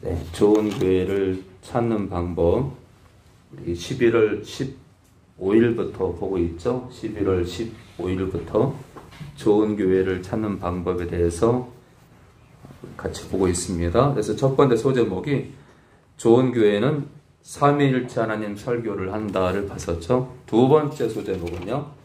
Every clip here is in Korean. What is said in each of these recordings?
네, 좋은 교회를 찾는 방법. 우리 11월 15일부터 보고 있죠? 11월 15일부터 좋은 교회를 찾는 방법에 대해서 같이 보고 있습니다. 그래서 첫 번째 소제목이 좋은 교회는 삼위일체 하나님 설교를 한다를 봤었죠. 두 번째 소제목은요,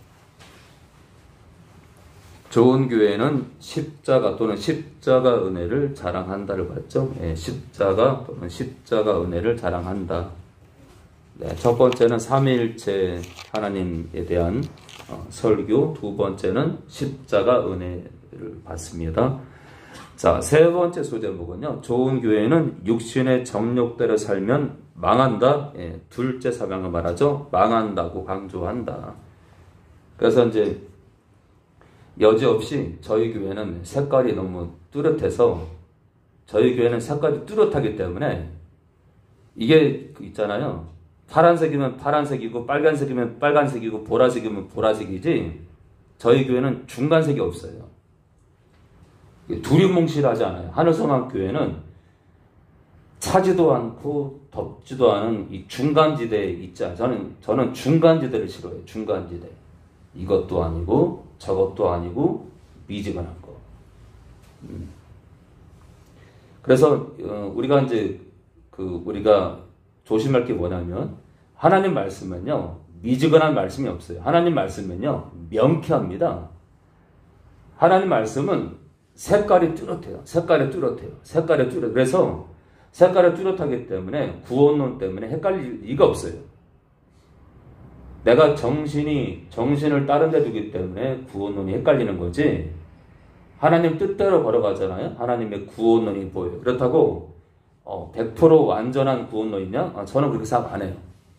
좋은 교회는 십자가 또는 십자가 은혜를 자랑한다를 봤죠. 네, 십자가 또는 십자가 은혜를 자랑한다. 네, 첫 번째는 삼위일체 하나님에 대한 설교, 두 번째는 십자가 은혜를 봤습니다. 자, 세 번째 소제목은요, 좋은 교회는 육신의 정욕대로 살면 망한다. 예, 둘째 사명을 말하죠. 망한다고 강조한다. 그래서 이제 여지없이 저희 교회는 색깔이 너무 뚜렷해서, 저희 교회는 색깔이 뚜렷하기 때문에 이게 있잖아요. 파란색이면 파란색이고 빨간색이면 빨간색이고 보라색이면 보라색이지, 저희 교회는 중간색이 없어요. 두리뭉실하지 않아요. 하늘성학 교회는 차지도 않고 덥지도 않은 이 중간지대에 있자. 저는 중간지대를 싫어해요. 중간지대. 이것도 아니고 저것도 아니고 미지근한 거. 그래서 우리가 이제 우리가 조심할 게 뭐냐면, 하나님 말씀은요 미지근한 말씀이 없어요. 하나님 말씀은요 명쾌합니다. 하나님 말씀은 색깔이 뚜렷해요. 색깔이 뚜렷해요. 그래서 색깔이 뚜렷하기 때문에 구원론 때문에 헷갈릴 리가 없어요. 내가 정신을 다른 데 두기 때문에 구원론이 헷갈리는 거지, 하나님 뜻대로 걸어가잖아요. 하나님의 구원론이 보여요. 그렇다고 100% 완전한 구원론이냐? 저는 그렇게 생각 안 해요.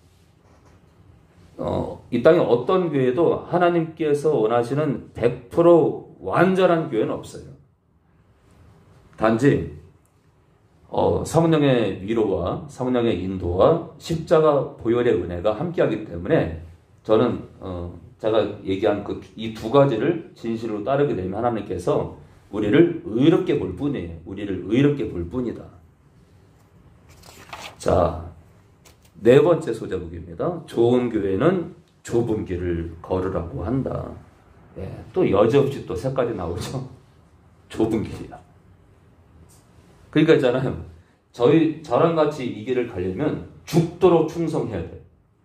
이 땅에 어떤 교회도 하나님께서 원하시는 100% 완전한 교회는 없어요. 단지 성령의 위로와 성령의 인도와 십자가 보혈의 은혜가 함께하기 때문에, 저는 제가 얘기한 이 두 가지를 진실로 따르게 되면 하나님께서 우리를 의롭게 볼 뿐이에요. 우리를 의롭게 볼 뿐이다. 자, 네 번째 소제목입니다. 좋은 교회는 좁은 길을 걸으라고 한다. 예, 또 여지없이 또 색깔이 나오죠. 좁은 길이야. 그러니까 있잖아요. 저랑 같이 이 길을 가려면 죽도록 충성해야 돼요.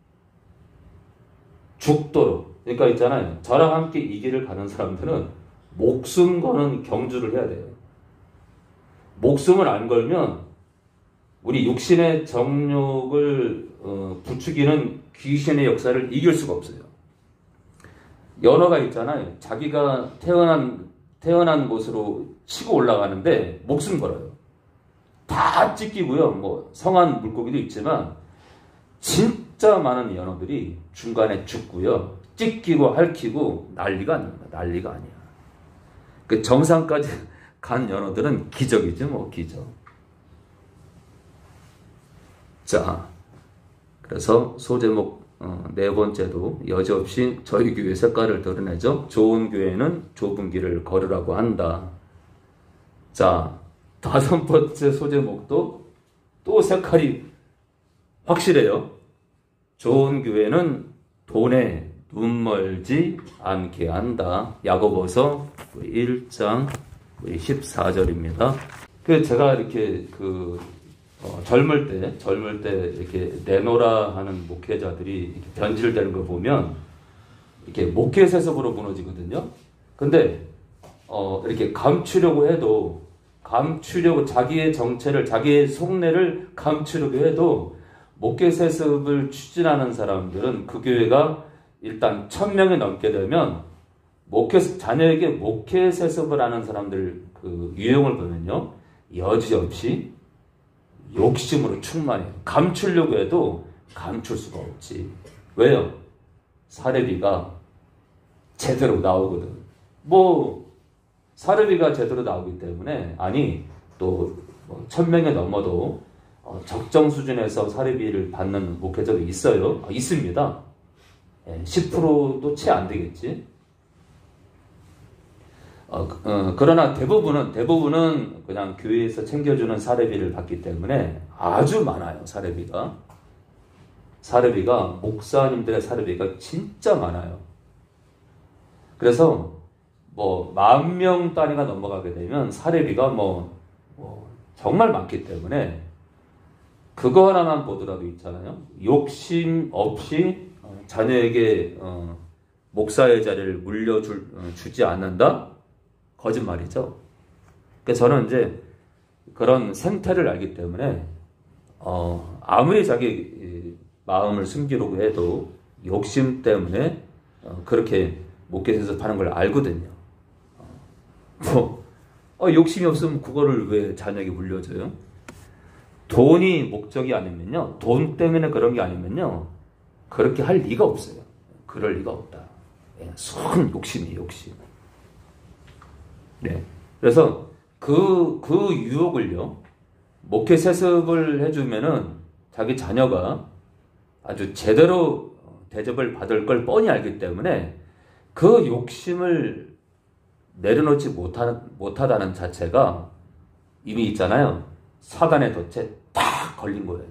죽도록. 그러니까 있잖아요. 저랑 함께 이 길을 가는 사람들은 목숨 거는 경주를 해야 돼요. 목숨을 안 걸면 우리 육신의 정욕을 부추기는 귀신의 역사를 이길 수가 없어요. 연어가 있잖아요. 자기가 태어난 곳으로 치고 올라가는데 목숨 걸어요. 다 찢기고요. 뭐 성한 물고기도 있지만 진짜 많은 연어들이 중간에 죽고요. 찢기고 핥히고 난리가 아닙니다. 난리가 아니야. 그 정상까지 간 연어들은 기적이죠. 뭐 기적. 자, 그래서 소제목 네 번째도 여지없이 저희 교회 색깔을 드러내죠. 좋은 교회는 좁은 길을 걸으라고 한다. 자, 다섯 번째 소제목도 또 색깔이 확실해요. 좋은 교회는 돈에 눈멀지 않게 한다. 야고보서 1장 14절입니다. 제가 이렇게 젊을 때 이렇게 내노라 하는 목회자들이 이렇게 변질되는 걸 보면 이렇게 목회 세습으로 무너지거든요. 근데 이렇게 감추려고 해도, 자기의 정체를, 자기의 속내를 감추려고 해도 목회 세습을 추진하는 사람들은 그 교회가 일단 1000명이 넘게 되면 자녀에게 목회 세습을 하는 사람들 유형을 보면요, 여지없이 욕심으로 충만해요. 감추려고 해도 감출 수가 없지. 왜요? 사례비가 제대로 나오거든. 사례비가 제대로 나오기 때문에, 또 1000명이 넘어도 적정 수준에서 사례비를 받는 목회자도 있어요. 있습니다. 10%도 채 안 되겠지. 그러나 대부분은 그냥 교회에서 챙겨주는 사례비를 받기 때문에 아주 많아요. 사례비가 목사님들의 사례비가 진짜 많아요. 그래서 뭐 10,000명 단위가 넘어가게 되면 사례비가 뭐 정말 많기 때문에 그거 하나만 보더라도 있잖아요. 욕심 없이 자녀에게 목사의 자리를 물려주지 않는다? 거짓말이죠. 그러니까 저는 이제 그런 생태를 알기 때문에 아무리 자기 마음을 숨기려고 해도 욕심 때문에 그렇게 목회에서 파는 걸 알거든요. 욕심이 없으면 그거를 왜 자녀에게 물려줘요? 돈이 목적이 아니면요, 돈 때문에 그런 게 아니면요, 그렇게 할 리가 없어요. 그럴 리가 없다. 순 욕심이에요, 욕심. 네. 그래서 그 유혹을요, 목회 세습을 해주면은 자기 자녀가 아주 제대로 대접을 받을 걸 뻔히 알기 때문에 그 욕심을 내려놓지 못하다는 자체가 이미 있잖아요. 사단의 덫에 딱 걸린 거예요.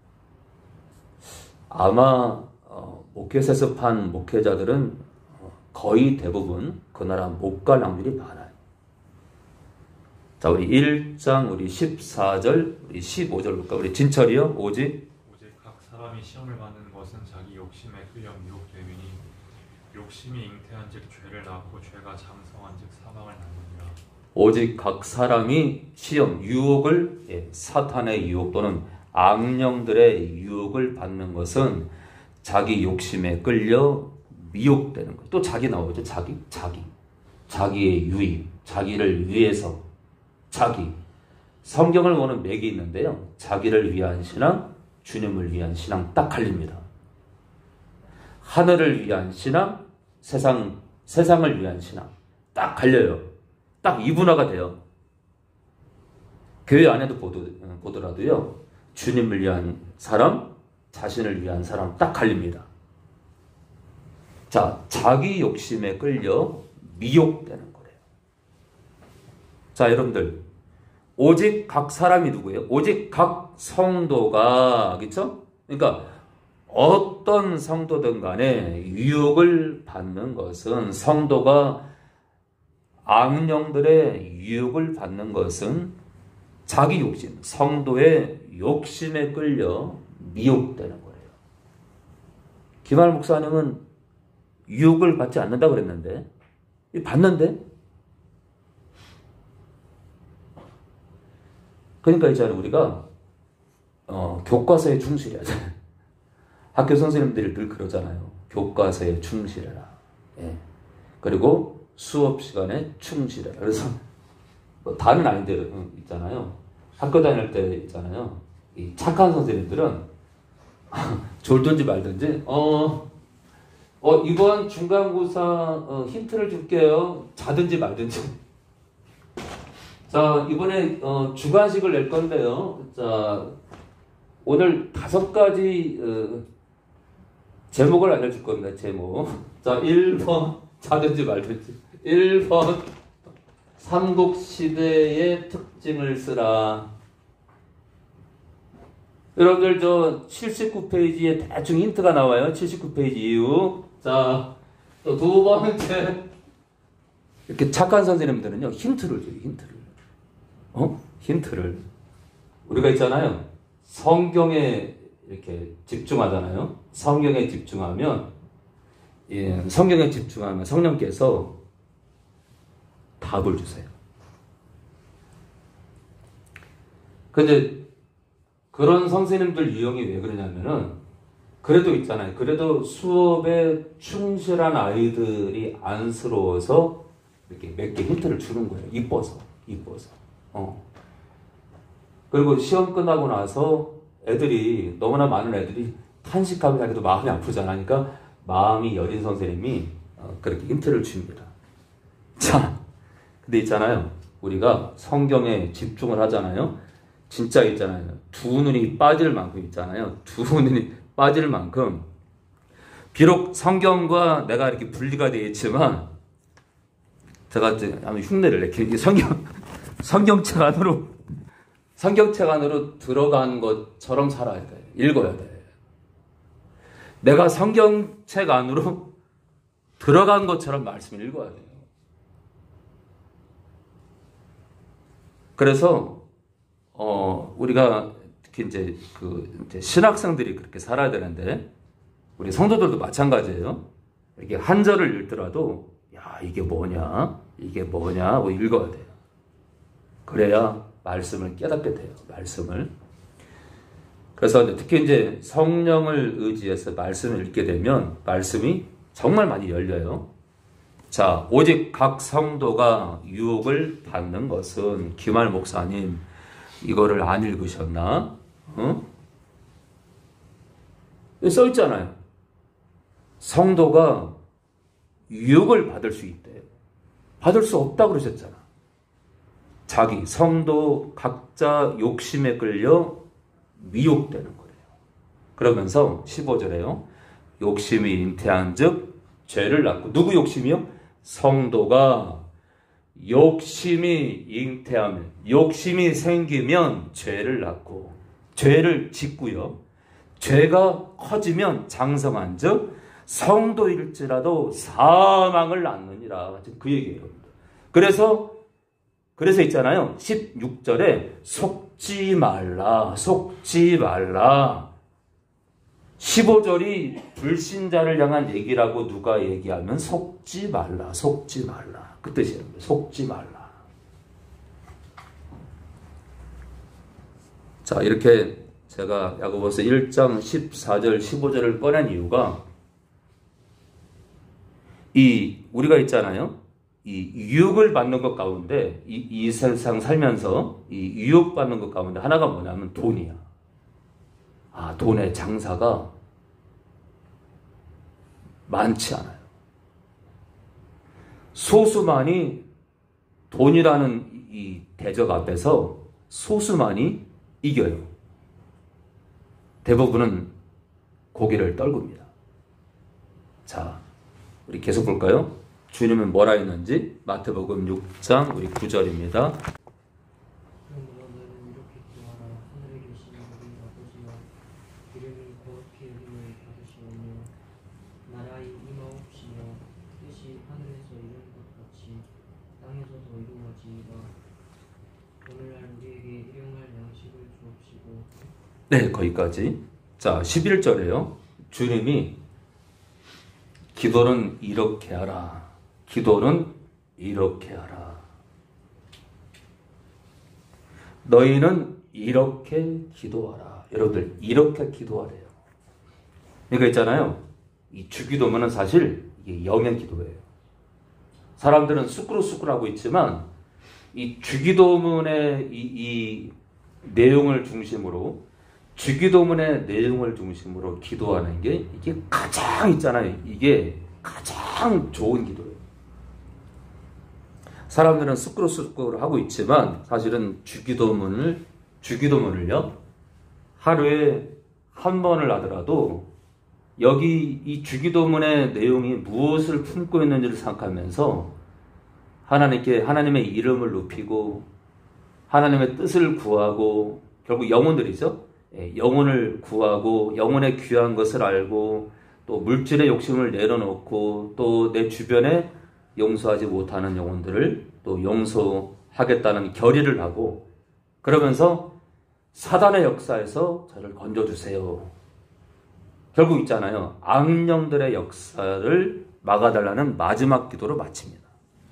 아마 목회 세습한 목회자들은 거의 대부분 그 나라 못 갈 확률이 많아요. 자, 우리 1장 우리 14절 우리 15절 볼까? 우리 진철이요. 오직 각 사람이 시험을 받는 것은 자기 욕심에 끌려 미혹되리니 욕심이 잉태한즉 죄를 낳고 죄가 장성한즉 사망을 낳느니라. 오직 각 사람이 시험, 유혹을, 사탄의 유혹 또는 악령들의 유혹을 받는 것은 자기 욕심에 끌려 미혹되는 것. 또 자기 나오죠. 자기의 유익, 자기를 위해서, 성경을 보는 맥이 있는데요. 자기를 위한 신앙, 주님을 위한 신앙 딱 갈립니다. 하늘을 위한 신앙, 세상을 위한 신앙 딱 갈려요. 딱 이분화가 돼요. 교회 안에도 보더라도요, 주님을 위한 사람, 자신을 위한 사람 딱 갈립니다. 자, 자기 욕심에 끌려 미혹되는 거예요. 자, 여러분들, 오직 각 사람이 누구예요? 오직 각 성도가, 그렇죠? 그러니까 어떤 성도든 간에 유혹을 받는 것은, 성도가 악령들의 유혹을 받는 것은 자기 욕심, 성도의 욕심에 끌려 미혹되는 거예요. 김할 목사님은 유혹을 받지 않는다고 그랬는데, 받는데? 그러니까 이제는 우리가 교과서에 충실해야죠. 학교 선생님들이 늘 그러잖아요. 교과서에 충실해라. 그리고 수업 시간에 충실해라. 그래서 다른 아이들 있잖아요. 학교 다닐 때 있잖아요. 이 착한 선생님들은 졸든지 말든지 이번 중간고사 힌트를 줄게요. 자든지 말든지. 자, 이번에 주관식을 낼 건데요. 자, 오늘 5가지 제목을 알려줄 겁니다. 제목. 자, 1번 자든지 말든지. 1번 삼국시대의 특징을 쓰라. 여러분들 저 79페이지에 대충 힌트가 나와요. 79페이지 이후. 자, 또 2번째. 이렇게 착한 선생님들은요, 힌트를 줘요. 힌트를. 우리가 있잖아요. 성경에 이렇게 집중하잖아요. 성경에 집중하면 성령께서 답을 주세요. 근데 그런 선생님들 유형이 왜 그러냐면은, 그래도 있잖아요. 그래도 수업에 충실한 아이들이 안쓰러워서 이렇게 몇 개 힌트를 주는 거예요. 이뻐서. 그리고 시험 끝나고 나서 너무나 많은 애들이 탄식하고 자기도 마음이 아프잖아요. 그러니까 마음이 여린 선생님이 그렇게 힌트를 줍니다. 자, 근데 있잖아요. 우리가 성경에 집중을 하잖아요. 진짜 있잖아요. 두 눈이 빠질 만큼 있잖아요. 두 눈이 빠질 만큼. 비록 성경과 내가 이렇게 분리가 되어 있지만 제가 이제 한번 흉내를 낼게요. 성경책 안으로 들어간 것처럼 살아야 돼. 읽어야 돼. 내가 성경책 안으로 들어간 것처럼 말씀을 읽어야 돼요. 그래서 우리가 특히 이제 이제 신학생들이 그렇게 살아야 되는데 우리 성도들도 마찬가지예요. 이렇게 한 절을 읽더라도 야 이게 뭐냐 뭐 읽어야 돼요. 그래야 말씀을 깨닫게 돼요. 말씀을. 그래서 특히 이제 성령을 의지해서 말씀을 읽게 되면 말씀이 정말 많이 열려요. 자, 오직 각 성도가 유혹을 받는 것은 김할 목사님 이거를 안 읽으셨나? 써 있잖아요. 성도가 유혹을 받을 수 있대요. 받을 수 없다고 그러셨잖아. 자기 성도 각자 욕심에 끌려 미혹되는 거예요. 그러면서 15절에요. 욕심이 잉태한 즉 죄를 낳고 누구 욕심이요? 성도가 욕심이 잉태하면 욕심이 생기면 죄를 낳고 죄를 짓고요. 죄가 커지면 장성한 즉 성도일지라도 사망을 낳느니라. 지금 그 얘기예요. 그래서 있잖아요. 16절에 속지 말라. 15절이 불신자를 향한 얘기라고 누가 얘기하면 속지 말라. 그 뜻이에요. 속지 말라. 자, 이렇게 제가 야고보서 1장 14절, 15절을 꺼낸 이유가 우리가 있잖아요. 이 유혹을 받는 것 가운데 이 세상 살면서 이 유혹받는 것 가운데 하나가 뭐냐면 돈이야. 돈의 장사가 많지 않아요. 소수만이 돈이라는 이 대적 앞에서 소수만이 이겨요. 대부분은 고개를 떨굽니다. 자, 우리 계속 볼까요? 주님은 뭐라 했는지 마태복음 6장 우리 9절입니다. 네, 거기까지. 자, 11절에요. 주님이 기도는 이렇게 하라. 기도는 이렇게 하라. 너희는 이렇게 기도하라. 여러분들 이렇게 기도하래요. 그러니까 있잖아요. 이 주기도문은 사실 이게 영의 기도예요. 사람들은 수꾸루수꾸루하고 있지만 이 주기도문의 이 내용을 중심으로 주기도문의 내용을 중심으로 기도하는 게 이게 가장 있잖아요. 이게 가장 좋은 기도예요. 사람들은 수꾸루수꾸루 하고 있지만 사실은 주기도문을요 하루에 한 번을 하더라도 여기 이 주기도문의 내용이 무엇을 품고 있는지를 생각하면서 하나님의 이름을 높이고 하나님의 뜻을 구하고 결국 영혼들이죠. 영혼을 구하고 영혼의 귀한 것을 알고 또 물질의 욕심을 내려놓고 또 내 주변에 용서하지 못하는 영혼들을 또 용서하겠다는 결의를 하고 그러면서 사단의 역사에서 저를 건져주세요. 결국 있잖아요. 악령들의 역사를 막아달라는 마지막 기도로 마칩니다.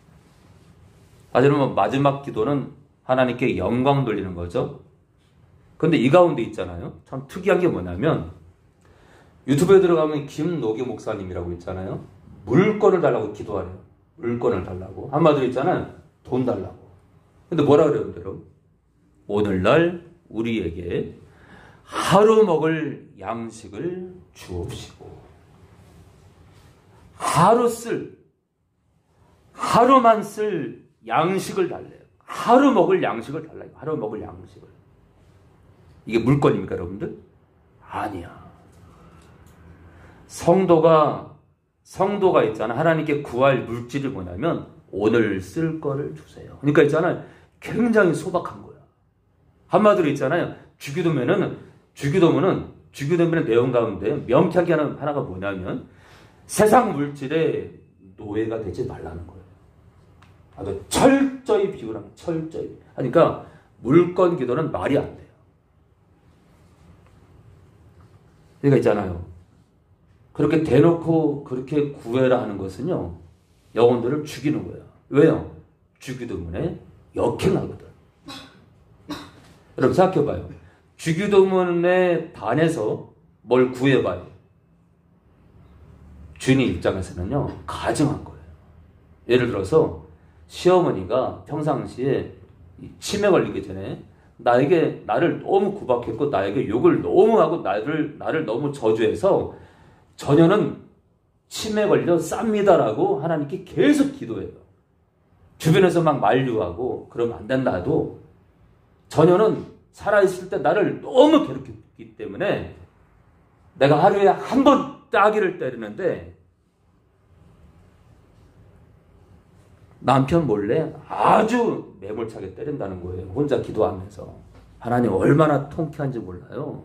사실은 마지막 기도는 하나님께 영광 돌리는 거죠. 근데 이 가운데 있잖아요. 참 특이한 게 뭐냐면 유튜브에 들어가면 김노기 목사님이라고 있잖아요. 물건을 달라고 기도하래요. 물건을 달라고. 한마디로 있잖아요. 돈 달라고. 근데 뭐라 그래요, 여러분? 오늘날 우리에게 하루 먹을 양식을 주옵시고 하루만 쓸 양식을 달래요. 하루 먹을 양식을 달라요. 하루 먹을 양식을. 이게 물건입니까, 여러분들? 아니야. 성도가 있잖아. 하나님께 구할 물질이 뭐냐면 오늘 쓸 거를 주세요. 그러니까 있잖아요. 굉장히 소박한 거야. 한마디로 있잖아요. 주기도면의 내용 가운데 명쾌하게 하는 하나가 뭐냐면 세상 물질의 노예가 되지 말라는 거예요. 아주 철저히 비우라는 철저히. 그러니까 물건 기도는 말이 안 돼요. 그러니까 있잖아요. 그렇게 대놓고 그렇게 구해라 하는 것은요. 영혼들을 죽이는 거예요. 왜요? 주기도문에 역행하거든. 여러분 생각해봐요. 주기도문에 반해서 뭘 구해봐요. 주님 입장에서는요. 가증한 거예요. 예를 들어서 시어머니가 평상시에 치매 걸리기 전에 나를 너무 구박했고 나에게 욕을 너무 하고 나를 너무 저주해서 전혀는 치매 걸려 쌉니다라고 하나님께 계속 기도해요. 주변에서 막 만류하고 그러면 안 된다도 전혀는 살아있을 때 나를 너무 괴롭혔기 때문에 내가 하루에 한 번 따귀를 때리는데 남편 몰래 아주 매몰차게 때린다는 거예요. 혼자 기도하면서. 하나님 얼마나 통쾌한지 몰라요.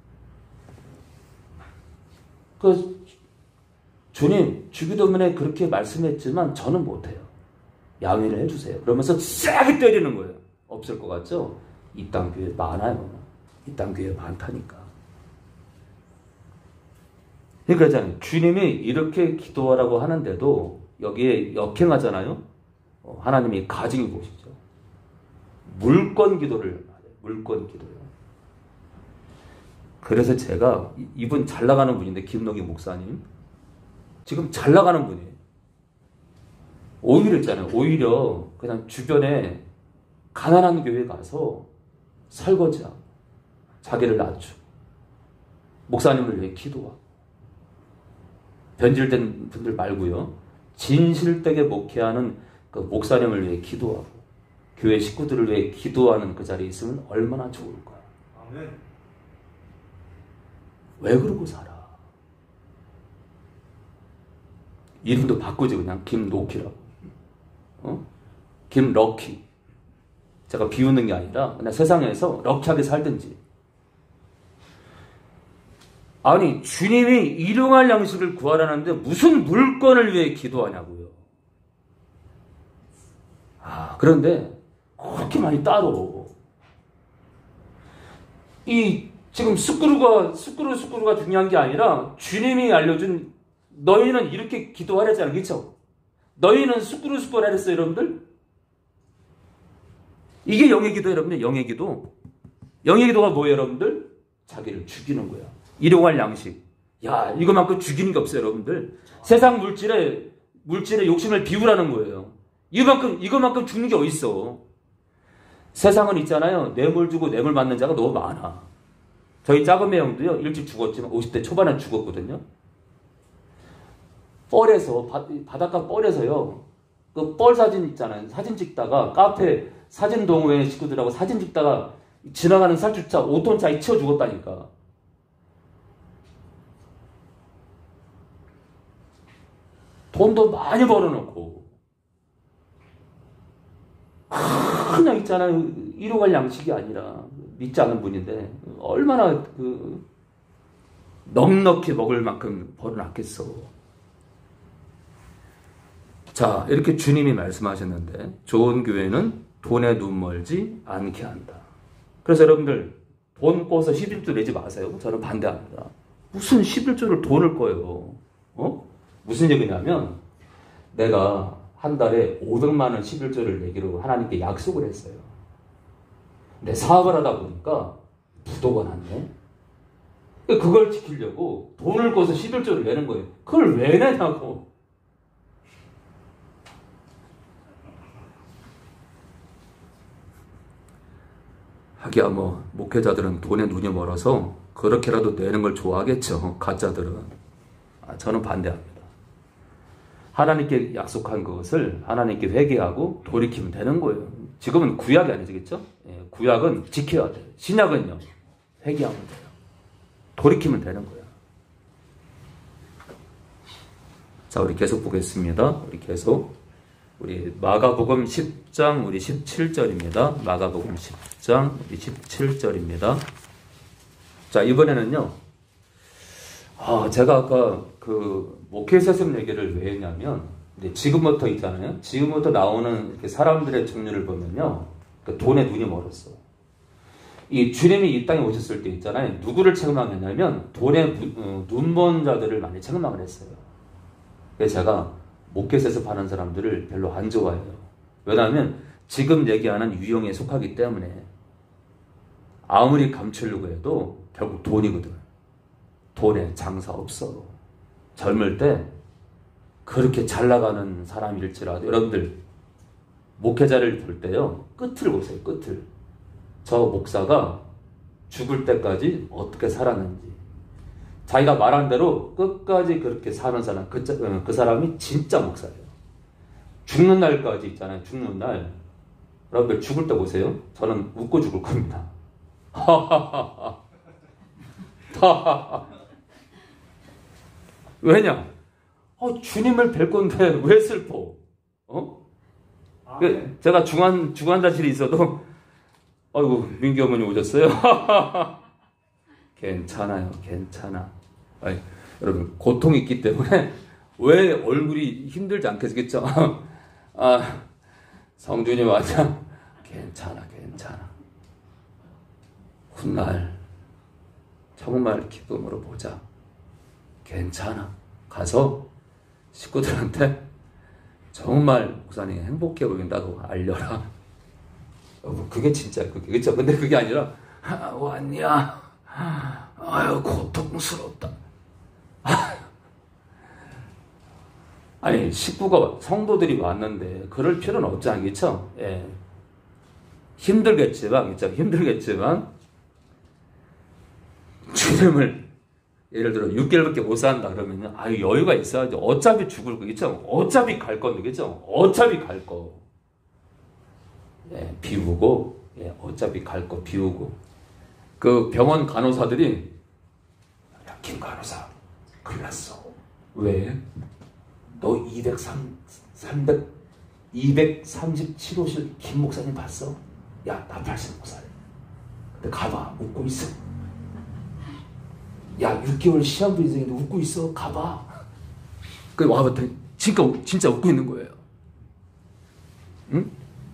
주님 주기도문에 그렇게 말씀했지만 저는 못해요. 양해를 해주세요. 그러면서 세게 때리는 거예요. 없을 것 같죠? 이 땅 교회 많아요. 이 땅 교회 많다니까. 그러니까 주님이 이렇게 기도하라고 하는데도 여기에 역행하잖아요. 하나님이 가증이 보시죠. 물건 기도를 물건 기도요. 그래서 제가 이분 잘 나가는 분인데 김노기 목사님 지금 잘 나가는 분이에요. 오히려 있잖아요. 오히려 그냥 주변에 가난한 교회 가서 설거지하고 자기를 낮추고 목사님을 위해 기도하고 변질된 분들 말고요. 진실되게 목회하는 그 목사님을 위해 기도하고 교회 식구들을 위해 기도하는 그 자리에 있으면 얼마나 좋을까요? 아멘. 왜 그러고 살아? 이름도 바꾸지 그냥 김노키라고. 김럭키. 제가 비우는 게 아니라 그냥 세상에서 럭키하게 살든지. 아니 주님이 일용할 양식을 구하라는데 무슨 물건을 위해 기도하냐고요. 그런데 그렇게 많이 따로 이 지금 스크루가 중요한 게 아니라 주님이 알려준 너희는 이렇게 기도하랬잖아요. 그렇죠? 너희는 스크루 하랬어요, 여러분들? 이게 영의 기도 여러분들. 영의 기도가 뭐예요, 여러분들? 자기를 죽이는 거야. 일용할 양식. 야, 이거만큼 죽이는 게 없어요, 여러분들. 세상 물질에 욕심을 비우라는 거예요. 이거만큼 죽는 게 어딨어. 세상은 있잖아요. 뇌물 주고 뇌물 받는 자가 너무 많아. 저희 작은 형도요, 일찍 죽었지만 50대 초반에 죽었거든요. 뻘에서, 바닷가 뻘에서요, 그 뻘 사진 있잖아요. 사진 찍다가 카페 사진 동호회 식구들하고 사진 찍다가 지나가는 살주차 5톤 차에 치워 죽었다니까. 돈도 많이 벌어놓고 그냥 있잖아요. 일용할 양식이 아니라 믿지 않는 분인데 얼마나 넉넉히 먹을 만큼 벌어놨겠어. 자, 이렇게 주님이 말씀하셨는데 좋은 교회는 돈에 눈 멀지 않게 한다. 그래서 여러분들 돈 꿔서 11조 내지 마세요. 저는 반대합니다. 무슨 11조를 돈을 꺼요. 무슨 얘기냐면 내가 한 달에 500만 원 11조를 내기로 하나님께 약속을 했어요. 근데 사업을 하다 보니까 부도가 났네. 그걸 지키려고 돈을 꺼서 11조를 내는 거예요. 그걸 왜 내냐고. 하기야 뭐 목회자들은 돈에 눈이 멀어서 그렇게라도 내는 걸 좋아하겠죠. 가짜들은. 저는 반대합니다. 하나님께 약속한 것을 하나님께 회개하고 돌이키면 되는 거예요. 지금은 구약이 아니겠죠? 구약은 지켜야 돼요. 신약은요. 회개하면 돼요. 돌이키면 되는 거예요. 자, 우리 계속 보겠습니다. 우리 계속 우리 마가복음 10장 우리 17절입니다. 마가복음 10장 우리 17절입니다. 자, 이번에는요. 제가 아까 그 목회세습 얘기를 왜 했냐면 지금부터 있잖아요. 지금부터 나오는 이렇게 사람들의 종류를 보면요. 그 돈에 눈이 멀었어. 이 주님이 이 땅에 오셨을 때 있잖아요. 누구를 책망했냐면 돈에 눈먼 자들을 많이 책망을 했어요. 그래서 제가 목회세습 하는 사람들을 별로 안 좋아해요. 왜냐하면 지금 얘기하는 유형에 속하기 때문에 아무리 감추려고 해도 결국 돈이거든. 돈에 장사 없어. 젊을 때 그렇게 잘 나가는 사람일지라도 여러분들 목회자를 볼 때요. 끝을 보세요. 끝을. 저 목사가 죽을 때까지 어떻게 살았는지 자기가 말한 대로 끝까지 그렇게 사는 사람 그 사람이 진짜 목사예요. 죽는 날까지 있잖아요. 죽는 날 여러분들 죽을 때 보세요. 저는 웃고 죽을 겁니다. 왜냐? 주님을 뵐 건데 왜 슬퍼? 제가 중환자실에 있어도 아이고 민기 어머니 오셨어요? 괜찮아요. 괜찮아. 아니, 여러분 고통이 있기 때문에 왜 얼굴이 힘들지 않겠겠죠? 성준이 맞아. 괜찮아. 훗날 정말 기쁨으로 보자. 괜찮아. 가서 식구들한테 정말 목사님 행복해 보인다고 알려라. 그게 진짜 그겠죠. 근데 그게 아니라 왔냐? 아유 고통스럽다. 아니 식구가 성도들이 왔는데 그럴 필요는 없지 않겠죠? 예. 힘들겠지만 주님을 예를 들어 6개월밖에 못 산다 그러면 여유가 있어야죠. 어차피 죽을 거겠죠. 어차피 갈 건데 그죠? 어차피 갈 거. 예, 비우고 어차피 갈 거 비우고 그 병원 간호사들이 야, 김 간호사 큰일 났어. 왜? 너 237호실 김 목사님 봤어? 야, 나 80목사래. 근데 가봐. 웃고 있어. 야, 6개월 시한부 인생인데 웃고 있어. 가봐. 그 와봤더니 진짜 웃고 있는 거예요. 응?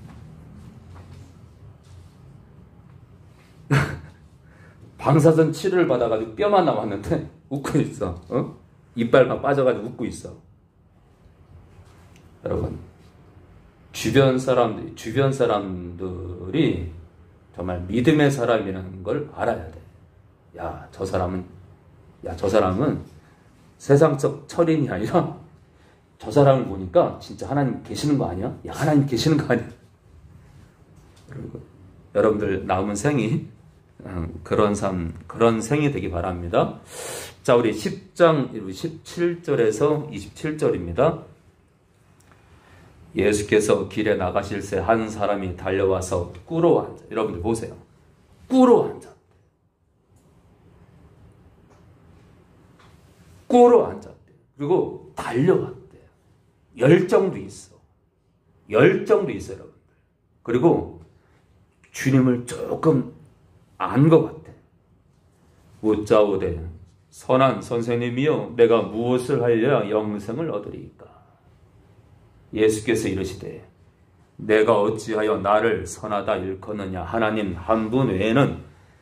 방사선 치료를 받아가지고 뼈만 남았는데 웃고 있어. 이빨만 빠져가지고 웃고 있어. 여러분, 주변 사람들이 정말 믿음의 사람이라는 걸 알아야 돼. 저 사람은 세상적 철인이 아니라 저 사람을 보니까 진짜 하나님 계시는 거 아니야? 하나님 계시는 거 아니야? 여러분들 남은 생이 그런 생이 되기 바랍니다. 자, 우리 10장 17절에서 27절입니다. 예수께서 길에 나가실새 한 사람이 달려와서 꿇어 앉아. 여러분들 보세요. 꿇어 앉아. 꿇어 앉았대. 그리고 달려왔대. 열정도 있어. 여러분들. 그리고 주님을 조금 안 것 같아. 묻자오되 선한 선생님이여 내가 무엇을 하여야 영생을 얻으리이까? 예수께서 이르시되 내가 어찌하여 나를 선하다 일컫느냐? 하나님 한 분 외에는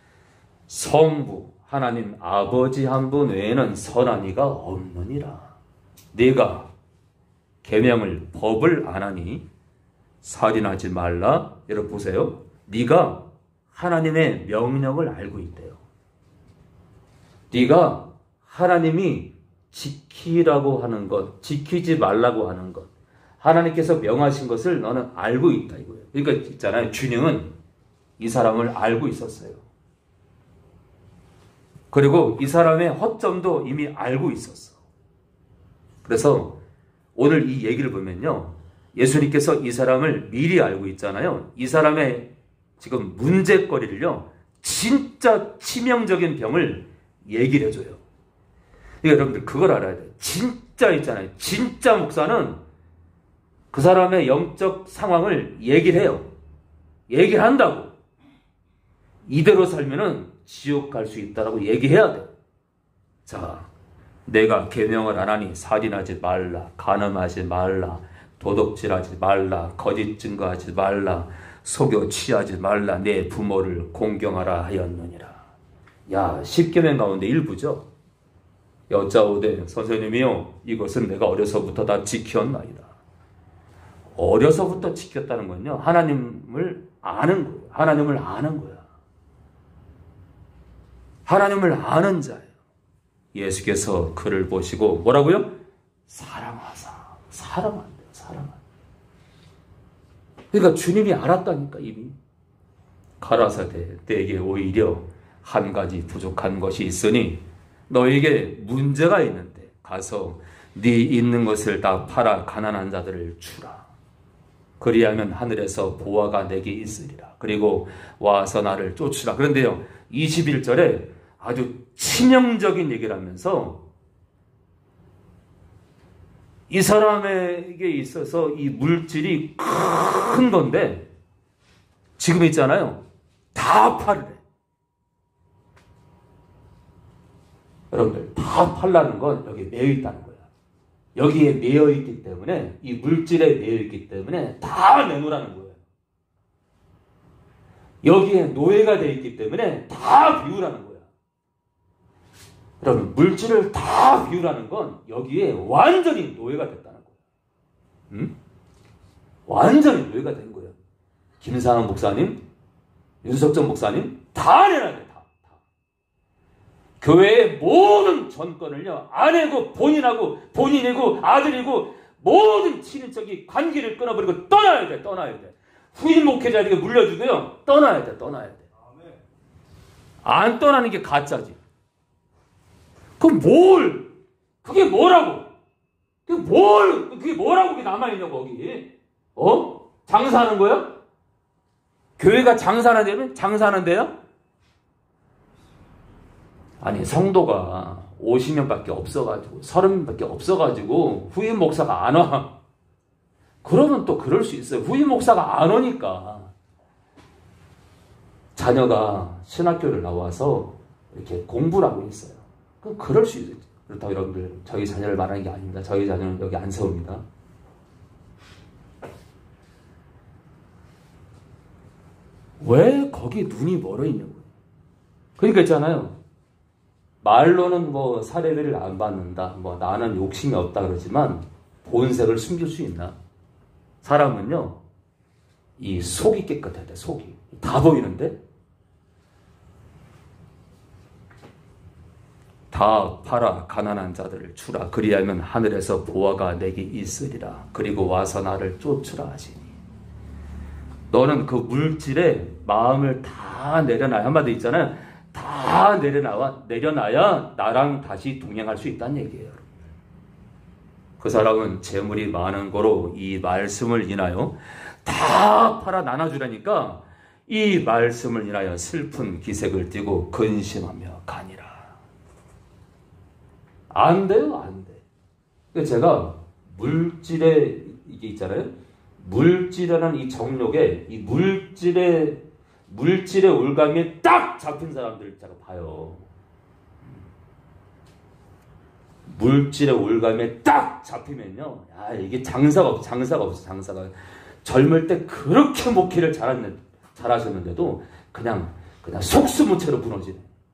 성부 하나님 아버지 한 분 외에는 선한 이가 없느니라. 네가 계명을 법을 안 하니 살인하지 말라. 여러분 보세요. 네가 하나님의 명령을 알고 있대요. 네가 하나님이 지키라고 하는 것, 지키지 말라고 하는 것, 하나님께서 명하신 것을 너는 알고 있다 이거예요. 그러니까 있잖아요. 주님은 이 사람을 알고 있었어요. 그리고 이 사람의 허점도 이미 알고 있었어. 그래서 오늘 이 얘기를 보면요. 예수님께서 이 사람을 미리 알고 있잖아요. 이 사람의 지금 문제거리를요. 진짜 치명적인 병을 얘기를 해줘요. 그러니까 여러분들 그걸 알아야 돼요. 진짜 있잖아요. 진짜 목사는 그 사람의 영적 상황을 얘기를 해요. 얘기를 한다고. 이대로 살면은 지옥 갈 수 있다라고 얘기해야 돼. 자, 내가 계명을 안 하니 살인하지 말라, 간음하지 말라, 도둑질하지 말라, 거짓 증거하지 말라, 속여 취하지 말라, 내 부모를 공경하라 하였느니라. 야, 10계명 가운데 일부죠. 여짜오되 선생님이요, 이것은 내가 어려서부터 다 지켰나이다. 어려서부터 지켰다는 건요, 하나님을 아는 거예요. 하나님을 아는 거야. 하나님을 아는 자예요. 예수께서 그를 보시고 뭐라고요? 사랑하사. 사랑한대요. 사랑한대. 그러니까 주님이 알았다니까 이미. 가라사대 내게 오히려 한 가지 부족한 것이 있으니 너에게 문제가 있는데 가서 네 있는 것을 다 팔아 가난한 자들을 주라. 그리하면 하늘에서 보화가 내게 있으리라. 그리고 와서 나를 쫓으라. 그런데요, 21절에 아주 치명적인 얘기를 하면서 이 사람에게 있어서 이 물질이 큰 건데 지금 있잖아요. 다 팔으래. 여러분들, 다 팔라는 건 여기에 매여 있다는 거야. 여기에 매여 있기 때문에, 이 물질에 매여 있기 때문에 다 내놓으라는 거예요. 여기에 노예가 되어 있기 때문에 다 비우라는 거야. 여러분, 물질을 다 비우라는 건 여기에 완전히 노예가 됐다는 거예요. 응? 완전히 노예가 된 거예요. 김상한 목사님, 윤석정 목사님, 다 내놔야 돼. 다. 교회의 모든 전권을요, 아내고 본인이고 아들이고 모든 친인척이 관계를 끊어버리고 떠나야 돼. 떠나야 돼. 후임 목회자에게 물려주고요, 떠나야 돼. 떠나야 돼. 안 떠나는 게 가짜지. 그럼 그게 뭐라고? 그게 뭐라고 그게 남아있냐고, 거기. 장사하는 거야? 교회가 장사하는데요? 아니, 성도가 50명밖에 없어가지고, 30명밖에 없어가지고, 후임 목사가 안 와. 그러면 또 그럴 수 있어요. 후임 목사가 안 오니까. 자녀가 신학교를 나와서 이렇게 공부를 하고 있어요. 그럴 수 있어요. 그렇다고 여러분들, 저희 자녀를 말하는 게 아닙니다. 저희 자녀는 여기 안 세웁니다. 왜 거기 눈이 멀어 있냐고요. 그러니까 있잖아요. 말로는 뭐 사례비를 안 받는다, 뭐 나는 욕심이 없다 그러지만 본색을 숨길 수 있나? 사람은요, 이 속이 깨끗해야 돼. 속이 다 보이는데 다 팔아 가난한 자들을 주라. 그리하면 하늘에서 보화가 내게 있으리라. 그리고 와서 나를 쫓으라 하시니. 너는 그 물질에 마음을 다 내려놔야, 한마디 있잖아요. 다 내려놔야 나랑 다시 동행할 수 있다는 얘기예요. 그 사람은 재물이 많은 거로 이 말씀을 인하여 다 팔아 나눠주라니까 이 말씀을 인하여 슬픈 기색을 띠고 근심하며 가니라. 안 돼요, 안 돼. 그러니까 제가 물질에 이게 있잖아요. 물질이라는 이 정욕에, 이 물질의 올감이 딱 잡힌 사람들을 제가 봐요. 물질의 올감에 딱 잡히면요, 야, 이게 장사가 없어. 젊을 때 그렇게 목회를 잘하셨는데도 그냥 속수무책으로 무너지네.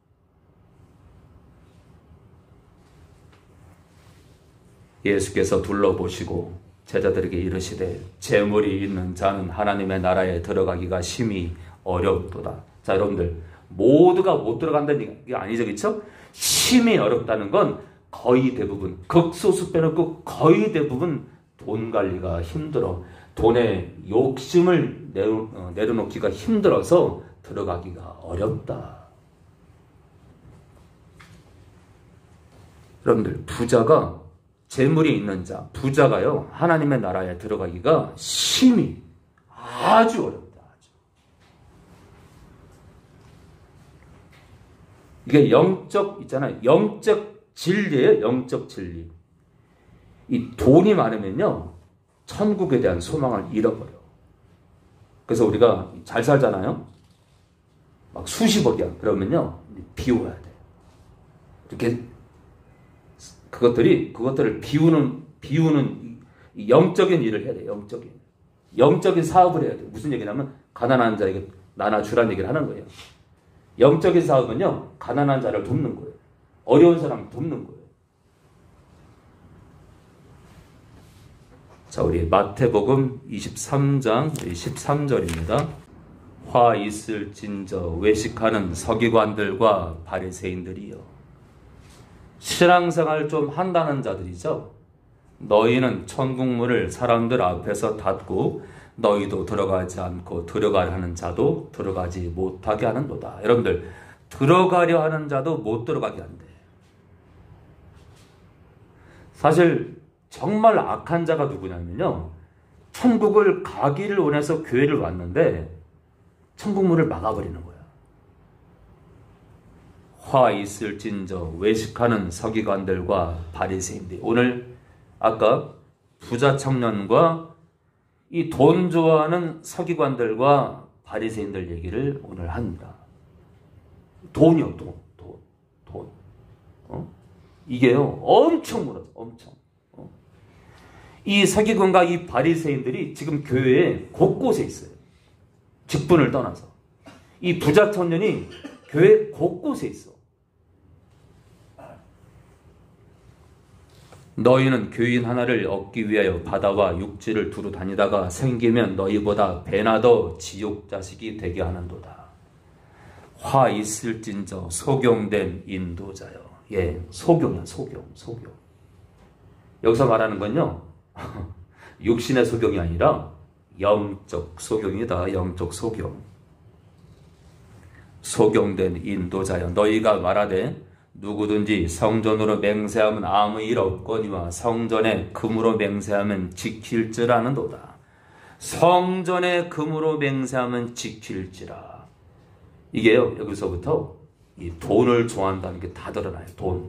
예수께서 둘러보시고 제자들에게 이르시되 재물이 있는 자는 하나님의 나라에 들어가기가 심히 어렵도다. 자, 여러분들, 모두가 못 들어간다는 게 아니죠, 그렇죠? 심히 어렵다는 건 거의 대부분, 극소수 빼놓고 거의 대부분 돈 관리가 힘들어, 돈에 욕심을 내려놓기가 힘들어서 들어가기가 어렵다. 여러분들, 부자가, 재물이 있는 자, 부자가요, 하나님의 나라에 들어가기가 심히 아주 어렵다. 아주. 이게 있잖아요. 영적 진리예요. 영적 진리. 이 돈이 많으면요, 천국에 대한 소망을 잃어버려. 그래서 우리가 잘 살잖아요. 막 수십억이야. 그러면요, 비워야 돼. 이렇게 그것들을 비우는 영적인 일을 해야 돼. 영적인 사업을 해야 돼. 무슨 얘기냐면 가난한 자에게 나눠주라는 얘기를 하는 거예요. 영적인 사업은요, 가난한 자를 돕는 거예요. 어려운 사람을 돕는 거예요. 자, 우리 마태복음 23장 13절입니다. 화 있을진저 외식하는 서기관들과 바리새인들이여. 신앙생활 좀 한다는 자들이죠. 너희는 천국문을 사람들 앞에서 닫고 너희도 들어가지 않고 들어가려 하는 자도 들어가지 못하게 하는도다. 여러분들, 들어가려 하는 자도 못 들어가게 한대. 사실 정말 악한 자가 누구냐면요, 천국을 가기를 원해서 교회를 왔는데 천국문을 막아버리는 거야. 화 있을진저 외식하는 서기관들과 바리새인들. 오늘 아까 부자 청년과 이 돈 좋아하는 서기관들과 바리새인들 얘기를 오늘 합니다. 돈이요, 돈. 이게요, 엄청 물어요, 엄청. 이 서기관과 이 바리새인들이 지금 교회에 곳곳에 있어요. 직분을 떠나서. 이 부자 청년이 교회 곳곳에 있어. 너희는 교인 하나를 얻기 위하여 바다와 육지를 두루 다니다가 생기면 너희보다 배나 더 지옥 자식이 되게 하는도다. 화 있을진저 소경된 인도자여. 예, 소경이야, 소경. 여기서 말하는 건요, 육신의 소경이 아니라 영적 소경이다. 영적 소경. 소경된 인도자여. 너희가 말하되 누구든지 성전으로 맹세하면 아무 일 없거니와 성전에 금으로 맹세하면 지킬줄 아는도다. 성전에 금으로 맹세하면 지킬지라. 이게요, 여기서부터 이 돈을 좋아한다는 게 다 드러나요. 돈,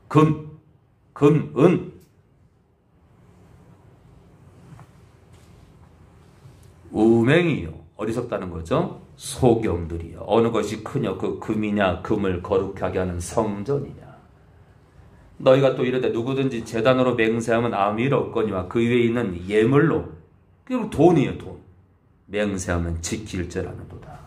금, 은. 우맹이요, 어리석다는 거죠. 소경들이여. 어느 것이 크냐, 그 금이냐, 금을 거룩하게 하는 성전이냐. 너희가 또 이르되 누구든지 제단으로 맹세하면 아무 일 없거니와 그 위에 있는 예물로, 그리고 돈이에요, 돈. 맹세하면 지킬지라는도다.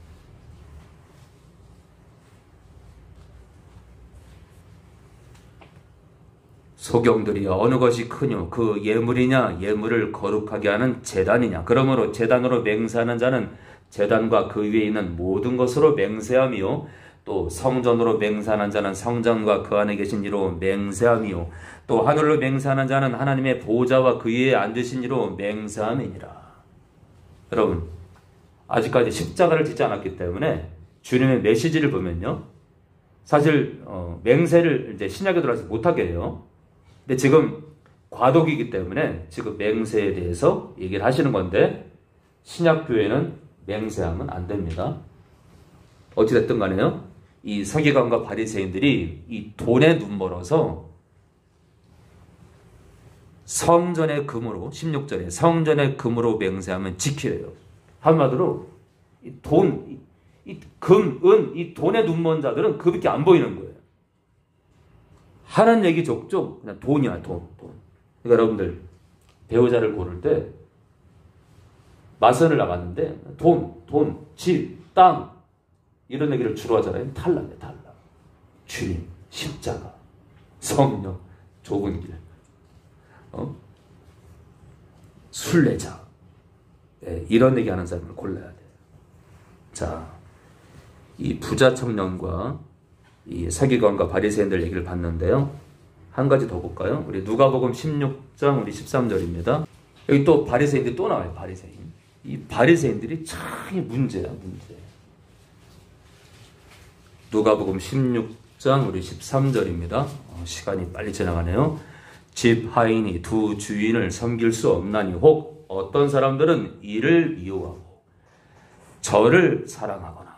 소경들이여, 어느 것이 크뇨, 그 예물이냐, 예물을 거룩하게 하는 제단이냐. 그러므로 제단으로 맹세하는 자는 제단과 그 위에 있는 모든 것으로 맹세하며, 또 성전으로 맹세하는 자는 성전과 그 안에 계신 이로 맹세하며, 또 하늘로 맹세하는 자는 하나님의 보좌와 그 위에 앉으신 이로 맹세함이니라. 여러분, 아직까지 십자가를 짓지 않았기 때문에 주님의 메시지를 보면요, 사실 맹세를 이제 신약에 들어와서 못하게 해요. 근데 지금 과도기이기 때문에 지금 맹세에 대해서 얘기를 하시는 건데, 신약교회는 맹세하면 안 됩니다. 어찌됐든 간에요, 이 서기관과 바리새인들이 이 돈에 눈멀어서 성전의 금으로, 16절에 성전의 금으로 맹세하면 지키래요. 한마디로 이 돈, 이 금, 은, 이 돈에 눈먼 자들은 그밖에 안 보이는 거예요. 하는 얘기 족족 그냥 돈이야, 돈. 그러니까 여러분들 배우자를 고를 때 맞선을 나갔는데 돈, 집, 땅 이런 얘기를 주로 하잖아요. 탈락이야, 탈락. 주님, 십자가, 성령, 좁은 길, 순례자, 이런 얘기 하는 사람을 골라야 돼. 자, 이 부자 청년과 이 서기관과 바리새인들 얘기를 봤는데요. 한 가지 더 볼까요? 우리 누가복음 16장 우리 13절입니다. 여기 또 바리새인들이 또 나와요. 바리새인. 이 바리새인들이 참 문제야, 문제. 누가복음 16장 우리 13절입니다. 시간이 빨리 지나가네요. 집 하인이 두 주인을 섬길 수 없나니 혹 어떤 사람들은 이를 미워하고 저를 사랑하거나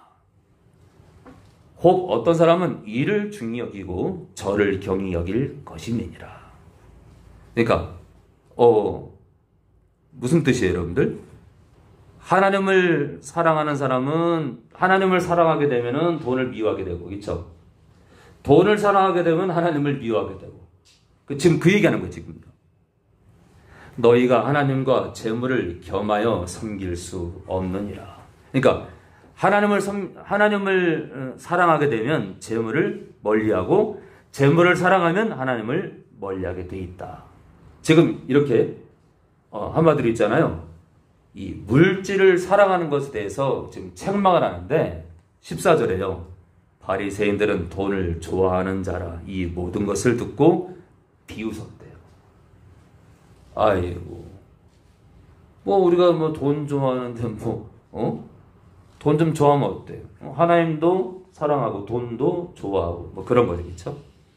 혹 어떤 사람은 이를 중히 여기고 저를 경히 여길 것임이니라. 그러니까 무슨 뜻이에요, 여러분들? 하나님을 사랑하는 사람은 하나님을 사랑하게 되면은 돈을 미워하게 되고, 그렇죠? 돈을 사랑하게 되면 하나님을 미워하게 되고. 지금 그 얘기하는 거예요, 지금. 너희가 하나님과 재물을 겸하여 섬길 수 없느니라. 그러니까 하나님을 사랑하게 되면 재물을 멀리하고 재물을 사랑하면 하나님을 멀리하게 돼 있다. 지금 이렇게 한마디로 있잖아요. 이 물질을 사랑하는 것에 대해서 지금 책망을 하는데 14절에요. 바리새인들은 돈을 좋아하는 자라 이 모든 것을 듣고 비웃었대요. 아이고, 우리가 돈 좋아하는데 돈 좀 좋아하면 어때요? 하나님도 사랑하고 돈도 좋아하고 그런 거죠, 그렇죠?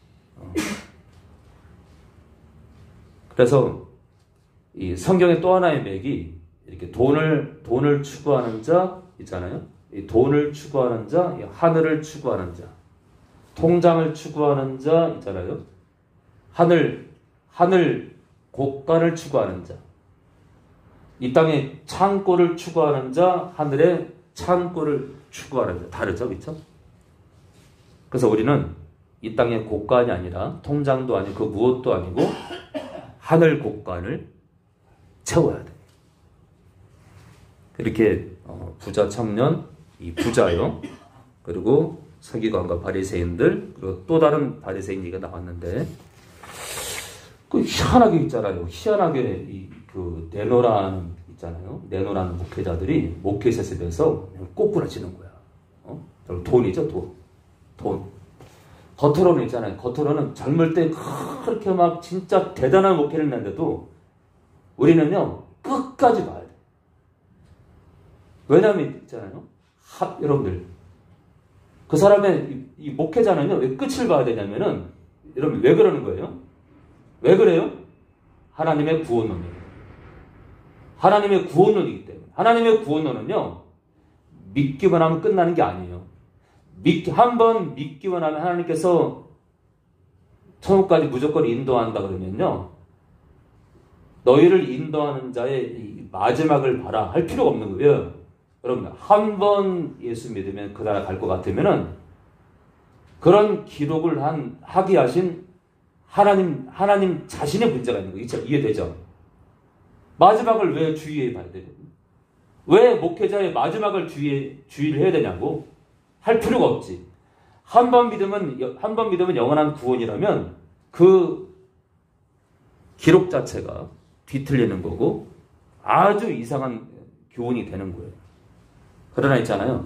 그래서 이 성경의 또 하나의 맥이 이렇게 돈을 추구하는 자 있잖아요. 이 돈을 추구하는 자, 하늘을 추구하는 자, 통장을 추구하는 자 있잖아요. 하늘 곡간을 추구하는 자, 이 땅의 창고를 추구하는 자, 하늘의 창고를 추구하는 자, 다르죠, 그렇죠? 그래서 우리는 이 땅의 곡간이 아니라 통장도 아니고 그 무엇도 아니고 하늘 곡간을 채워야 돼. 이렇게 부자 청년, 이 부자요, 그리고 서기관과 바리새인들, 그리고 또 다른 바리새인 얘기가 나왔는데, 그 희한하게 있잖아요. 희한하게 그 네노라는 있잖아요. 네노라는 목회자들이 목회 세습에서 꼬꾸라지는 거야. 돈이죠, 돈. 겉으로는 있잖아요. 겉으로는 젊을 때 그렇게 막 진짜 대단한 목회를 했는데도 우리는요 끝까지 봐야 돼. 왜냐하면 있잖아요. 여러분들 그 사람의 이 목회자는요 왜 끝을 봐야 되냐면은 여러분 왜 그러는 거예요? 왜 그래요? 하나님의 구원론이에요. 하나님의 구원론이기 때문에. 하나님의 구원론은요 믿기만 하면 끝나는 게 아니에요. 한번 믿기만 하면 하나님께서 천국까지 무조건 인도한다 그러면요 너희를 인도하는 자의 이 마지막을 봐라 할 필요가 없는 거예요. 여러분 한 번 예수 믿으면 그 나라 갈 것 같으면은 그런 기록을 하게 하신 하나님 자신의 문제가 있는 거예요. 이해되죠? 마지막을 왜 주의해 봐야 돼요? 왜 목회자의 마지막을 주의를 해야 되냐고? 할 필요가 없지. 한 번 믿으면 영원한 구원이라면 그 기록 자체가 뒤틀리는 거고 아주 이상한 교훈이 되는 거예요. 그러나 있잖아요.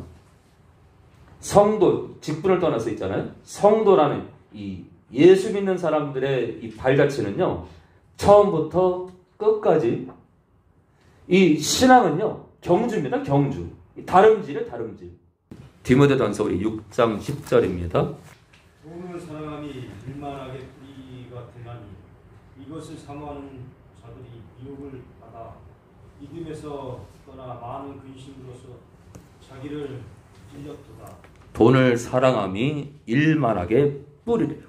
성도, 직분을 떠나서 있잖아요. 성도라는 이 예수 믿는 사람들의 이 발자취는요. 처음부터 끝까지 이 신앙은요. 경주입니다. 경주. 다름질이에요. 다름질. 디모데전서 우리 6장 10절입니다. 돈을 사랑함이 일만하게 뿌리가 되나니 이것을 사모하는 자들이 미혹을 받아 믿음에서 떠나 많은 근심으로서 자기를 찔렸도다. 돈을 사랑함이 일만하게 뿌리래요.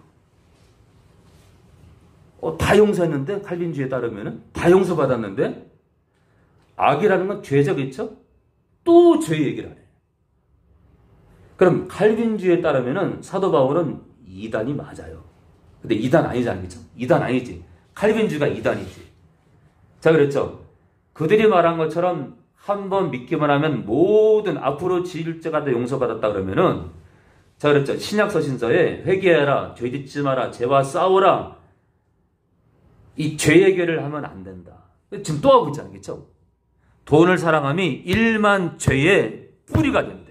다 용서했는데 칼빈주의에 따르면 다 용서받았는데 악이라는 건 죄적 있죠? 또 죄 얘기를 하네. 그럼 칼빈주의에 따르면 사도 바울은 이단이 맞아요. 근데 이단 아니잖아요. 그렇죠? 이단 아니지. 칼빈주의가 이단이지. 자, 그랬죠? 그들이 말한 것처럼 한 번 믿기만 하면 모든 앞으로 지을 죄가 다 용서받았다 그러면은 자, 그랬죠? 신약 서신서에 회개하라, 죄 짓지 마라, 죄와 싸우라. 이 죄 해결을 하면 안 된다. 지금 또 하고 있잖아요. 그렇죠? 돈을 사랑함이 일만 죄의 뿌리가 된대.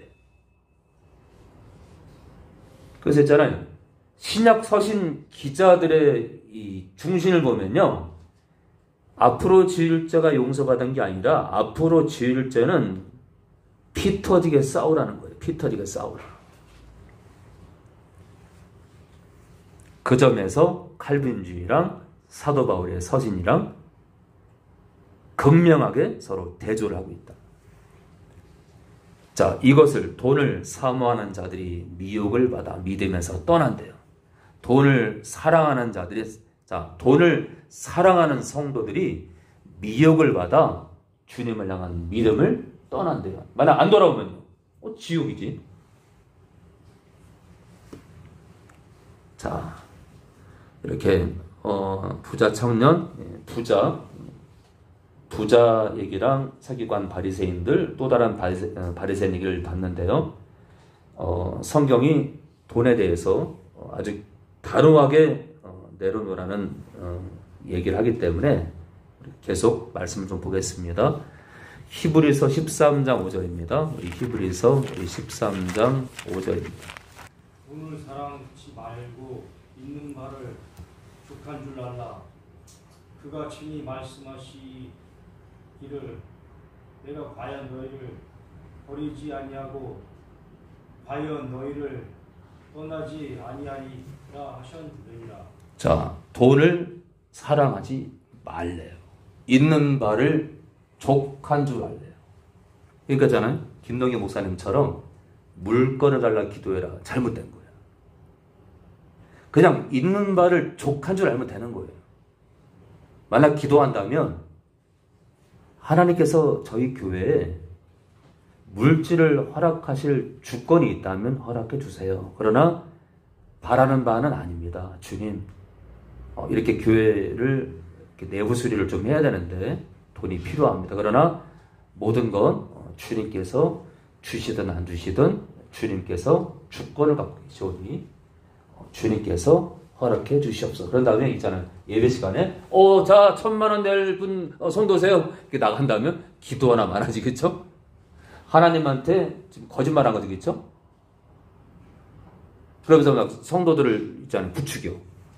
그래서 했잖아요. 신약 서신 기자들의 이 중심을 보면요. 앞으로 지을 죄가 용서받은 게 아니라 앞으로 지을 죄는 피 터지게 싸우라는 거예요. 피 터지게 싸우라. 그 점에서 칼빈주의랑 사도 바울의 서신이랑 극명하게 서로 대조를 하고 있다. 자, 이것을 돈을 사모하는 자들이 미혹을 받아 믿음에서 떠난대요. 돈을 사랑하는 자들이, 돈을 사랑하는 성도들이 미혹을 받아 주님을 향한 믿음을 떠난대요. 만약 안 돌아오면요. 지옥이지. 자, 이렇게 부자 청년, 부자 얘기랑 서기관 바리새인들, 또 다른 바리새인 얘기를 봤는데요. 성경이 돈에 대해서 아주 단호하게 내려놓으라는 얘기를 하기 때문에 계속 말씀을 좀 보겠습니다. 히브리서 13장 5절입니다. 우리 히브리서 13장 5절입니다. 돈을 사랑치 말고 있는 바를 족한 줄 알라. 그가 친히 말씀하시기를 내가 과연 너희를 버리지 아니하고 과연 너희를 떠나지 아니하리라 하셨느니라. 자, 돈을 사랑하지 말래요. 있는 바를 족한 줄 알래요. 그러니까 있잖아요. 김동희 목사님처럼 물건을 달라 기도해라. 잘못된 거예요. 그냥 있는 바를 족한 줄 알면 되는 거예요. 만약 기도한다면 하나님께서 저희 교회에 물질을 허락하실 주권이 있다면 허락해 주세요. 그러나 바라는 바는 아닙니다. 주님, 이렇게 교회를 이렇게 내부 수리를 좀 해야 되는데 돈이 필요합니다. 그러나 모든 건 주님께서 주시든 안 주시든 주님께서 주권을 갖고 계시오니 주님께서 허락해 주시옵소서. 그런 다음에 있잖아요. 예배 시간에 자 1,000,000원 낼 분 손 드세요. 이렇게 나간다면 기도 하나 많아지, 그렇죠? 하나님한테 지금 거짓말한 거죠, 그렇죠? 그러면서 막 성도들을 있잖아요. 부추겨.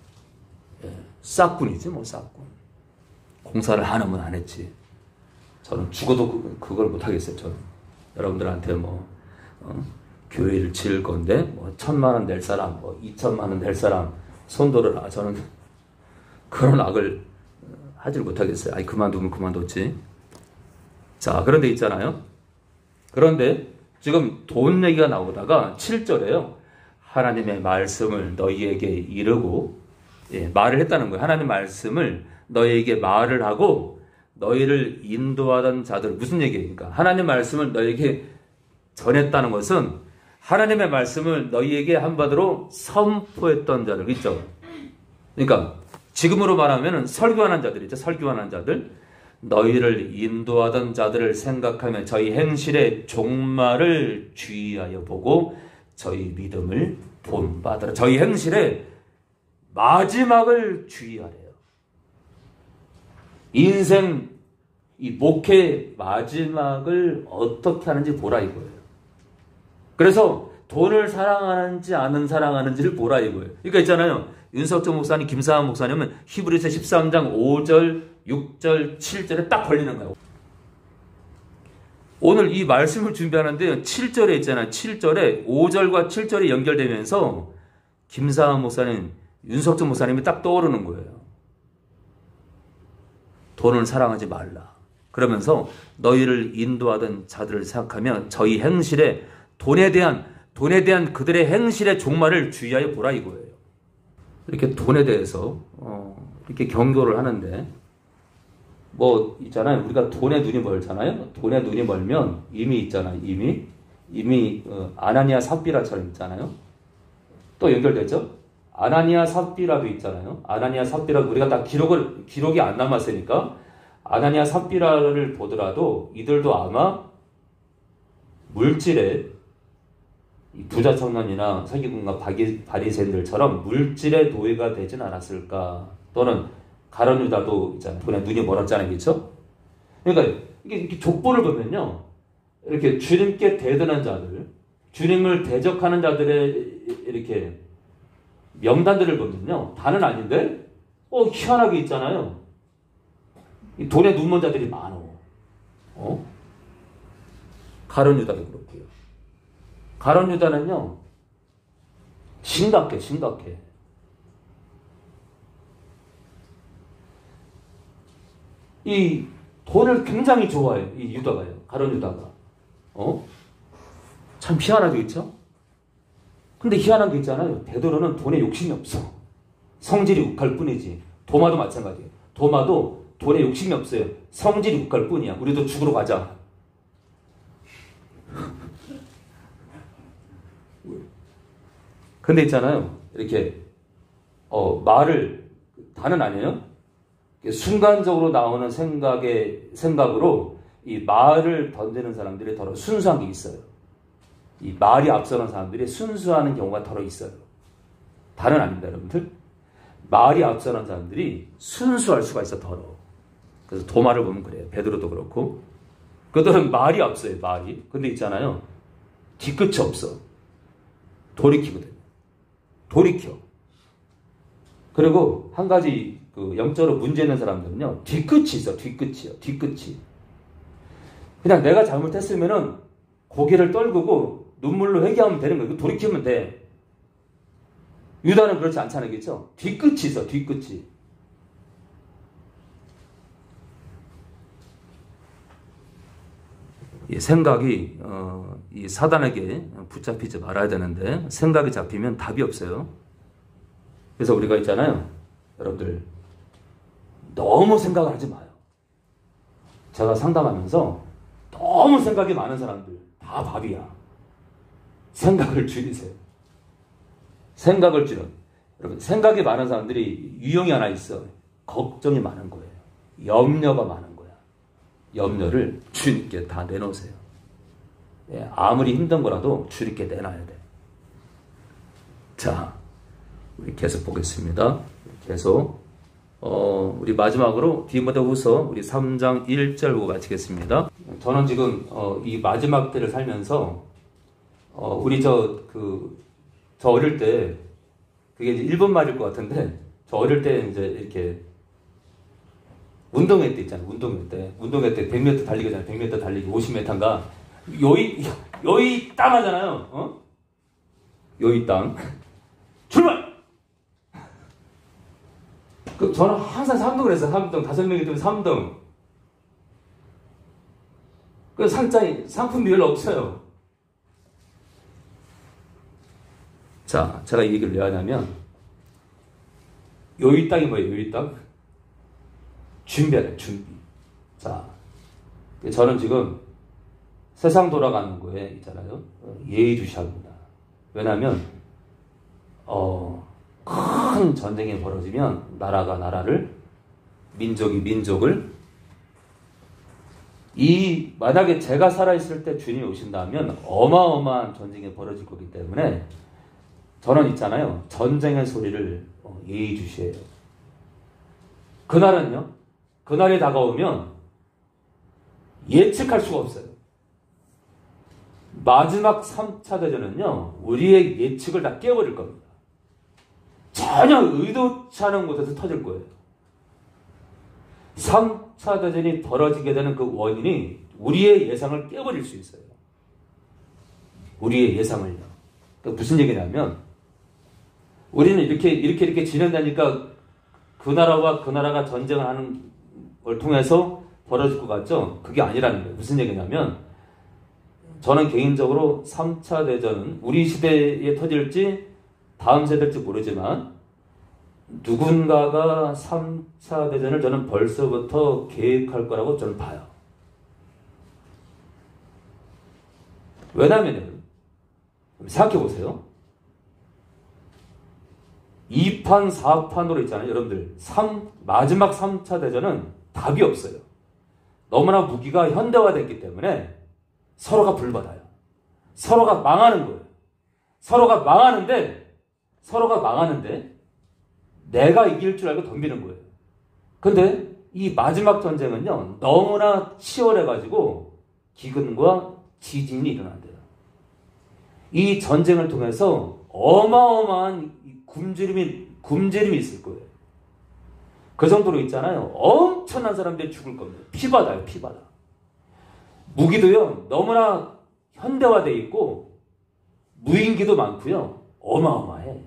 싹군이지 뭐 싹군. 공사를 안 하면 안 했지. 저는 죽어도 그걸 못 하겠어요. 저는 여러분들한테 교회를 지을 건데 1,000,000원 낼 사람, 2,000,000원 낼 사람 손들어라. 저는 그런 악을 하질 못하겠어요. 아니 그만두면 그만뒀지. 자, 그런데 있잖아요. 그런데 지금 돈 얘기가 나오다가 7절에요. 하나님의 말씀을 너희에게 이르고 말을 했다는 거예요. 하나님 말씀을 너희에게 말을 하고 너희를 인도하던 자들. 무슨 얘기입니까? 하나님 말씀을 너희에게 전했다는 것은 하나님의 말씀을 너희에게 한바디로 선포했던 자들 있죠. 그러니까 지금으로 말하면 설교하는 자들이죠. 설교하는 자들. 너희를 인도하던 자들을 생각하며 저희 행실의 종말을 주의하여 보고 저희 믿음을 본받으라. 저희 행실의 마지막을 주의하래요. 인생 이 목회 마지막을 어떻게 하는지 보라 이거예요. 그래서 돈을 사랑하는지 안 사랑하는지를 보라 이거예요. 그러니까 있잖아요. 윤석정 목사님, 김사한 목사님은 히브리서 13장 5절, 6절, 7절에 딱 걸리는 거예요. 오늘 이 말씀을 준비하는데 7절에 있잖아요. 7절에 5절과 7절이 연결되면서 김사한 목사님, 윤석정 목사님이 딱 떠오르는 거예요. 돈을 사랑하지 말라. 그러면서 너희를 인도하던 자들을 생각하며 저희 행실에 돈에 대한 그들의 행실의 종말을 주의하여 보라 이거예요. 이렇게 돈에 대해서 이렇게 경고를 하는데 있잖아요. 우리가 돈에 눈이 멀잖아요. 돈에 눈이 멀면 이미 있잖아요. 이미 아나니아 삽비라처럼 있잖아요. 또 연결되죠. 아나니아 삽비라도 있잖아요. 아나니아 삽비라도 우리가 다 기록이 안 남았으니까 아나니아 삽비라를 보더라도 이들도 아마 물질에 부자 청년이나 서기관과 바리새인들처럼 물질의 노예가 되진 않았을까. 또는 가룟 유다도 있잖아요. 돈에 눈이 멀었잖아요. 그렇죠? 그러니까 이렇게 족보를 보면요. 이렇게 주님께 대드는 자들, 주님을 대적하는 자들의 이렇게 명단들을 보면요. 다는 아닌데 희한하게 있잖아요. 이 돈에 눈 먼 자들이 많어. 가룟 유다도 그렇고요. 가룟 유다는요. 심각해. 이 돈을 굉장히 좋아해요. 이 유다가요. 가룟 유다가. 참 희한하게 있죠? 근데 희한한 게 있잖아요. 베드로는 돈에 욕심이 없어. 성질이 욱할 뿐이지. 도마도 마찬가지예요. 도마도 돈에 욕심이 없어요. 성질이 국할 뿐이야. 우리도 죽으러 가자. 근데 있잖아요. 이렇게 말을 다는 아니에요. 순간적으로 나오는 생각으로 이 말을 던지는 사람들이 더러 순수한 게 있어요. 이 말이 앞서는 사람들이 순수하는 경우가 더러 있어요. 다는 아닙니다, 여러분들. 말이 앞서는 사람들이 순수할 수가 있어, 더러. 그래서 도마를 보면 그래요. 베드로도 그렇고. 그들은 말이 앞서요, 말이. 근데 있잖아요. 뒤끝이 없어. 돌이키거든요. 돌이켜. 그리고 한 가지 영적으로 문제 있는 사람들은요, 뒤끝이 있어, 뒤끝이요, 뒤끝이. 그냥 내가 잘못했으면은 고개를 떨구고 눈물로 회개하면 되는 거예요. 돌이키면 돼. 유다는 그렇지 않잖아요, 그렇죠? 뒤끝이 있어, 뒤끝이. 이 생각이 이 사단에게 붙잡히지 말아야 되는데 생각이 잡히면 답이 없어요. 그래서 우리가 있잖아요, 여러분들 너무 생각을 하지 마요. 제가 상담하면서 너무 생각이 많은 사람들 다 밥이야. 생각을 줄이세요. 생각을 줄여. 여러분, 생각이 많은 사람들이 유형이 하나 있어. 걱정이 많은 거예요. 염려가 많은 거야. 염려를 주님께 다 내놓으세요. 예, 아무리 힘든 거라도 주님께 내놔야 돼. 자, 우리 계속 보겠습니다. 계속 우리 마지막으로 디모데후서 우리 3장 1절 보고 마치겠습니다. 저는 지금 이 마지막 때를 살면서 우리 저 어릴 때 그게 이제 일본 말일 것 같은데 저 어릴 때 이제 이렇게 운동회 때 있잖아요. 운동회 때 100m 달리기잖아요. 100m 달리기 50m인가 요이 땅 하잖아요. 요이 땅 출발! 저는 항상 3등을 했어요. 3등. 5명이 되면 3등. 그 상품이 별로 없어요. 자, 제가 이 얘기를 왜 하냐면, 요이 땅이 뭐예요, 요이 땅? 준비하래, 준비. 자, 저는 지금 세상 돌아가는 거에 있잖아요. 예의주시해야 합니다. 왜냐하면, 큰 전쟁이 벌어지면 나라가 나라를, 민족이 민족을, 만약에 제가 살아있을 때 주님이 오신다면 어마어마한 전쟁이 벌어질 거기 때문에 저는 있잖아요. 전쟁의 소리를 예의주시해요. 그날은요. 그날이 다가오면 예측할 수가 없어요. 마지막 3차 대전은요. 우리의 예측을 다 깨버릴 겁니다. 전혀 의도치 않은 곳에서 터질 거예요. 3차 대전이 벌어지게 되는 그 원인이 우리의 예상을 깨버릴 수 있어요. 우리의 예상을요. 그러니까 무슨 얘기냐면 우리는 이렇게 지낸다니까 그 나라와 그 나라가 전쟁을 하는 걸 통해서 벌어질 것 같죠? 그게 아니라는 거예요. 무슨 얘기냐면 저는 개인적으로 3차 대전은 우리 시대에 터질지 다음 세대일지 모르지만 누군가가 3차 대전을 저는 벌써부터 계획할 거라고 저는 봐요. 왜냐면요. 생각해 보세요. 2판, 4판으로 있잖아요. 여러분들. 마지막 3차 대전은 답이 없어요. 너무나 무기가 현대화됐기 때문에 서로가 불받아요. 서로가 망하는 거예요. 서로가 망하는데 내가 이길 줄 알고 덤비는 거예요. 근데 이 마지막 전쟁은요. 너무나 치열해가지고 기근과 지진이 일어난대요. 이 전쟁을 통해서 어마어마한 굶주림이 있을 거예요. 그 정도로 있잖아요. 엄청난 사람들이 죽을 겁니다. 피바다요, 피바다. 무기도요, 너무나 현대화되어 있고, 무인기도 많고요, 어마어마해.